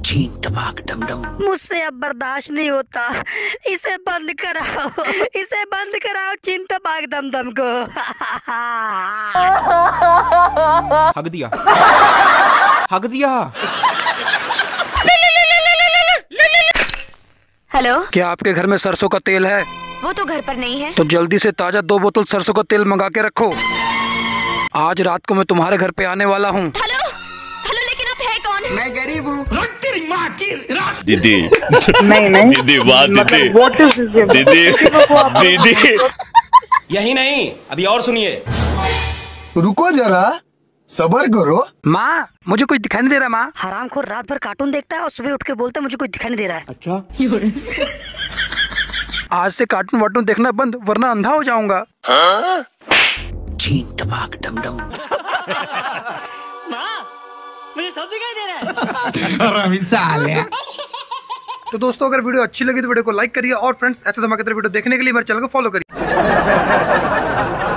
चीन टपाक डमडम। मुझसे अब बर्दाश्त नहीं होता, इसे बंद कराओ, इसे बंद कराओ चीन टपाक डमडम को। हग दिया, हग दिया। हेलो, क्या आपके घर में सरसों का तेल है? वो तो घर पर नहीं है। तो जल्दी से ताजा 2 बोतल सरसों का तेल मंगा के रखो। आज रात को मैं तुम्हारे घर पे आने वाला हूँ। हेलो हेलो, लेकिन आप है कौन? मैं गरीब हूँ। दीदी नहीं दीदी वाह दीदी व्हाट इज दिस? दीदी दीदी। यही नहीं, अभी और सुनिए। रुको जरा, सबर करो। माँ, मुझे कुछ दिखाई नहीं दे रहा। माँ, हरामखोर रात भर कार्टून देखता है और सुबह उठ के बोलता है मुझे कुछ दिखाई नहीं दे रहा है। अच्छा, आज से कार्टून वार्टून देखना बंद, वरना अंधा हो जाऊंगा। चीन टपाक डमडम। मुझे सब दिखाई दे रहा है। तो दोस्तों, अगर वीडियो अच्छी लगी तो वीडियो को लाइक करिए और फ्रेंड्स ऐसे धमाकेदार वीडियो देखने के लिए मेरे चैनल को फॉलो करिए।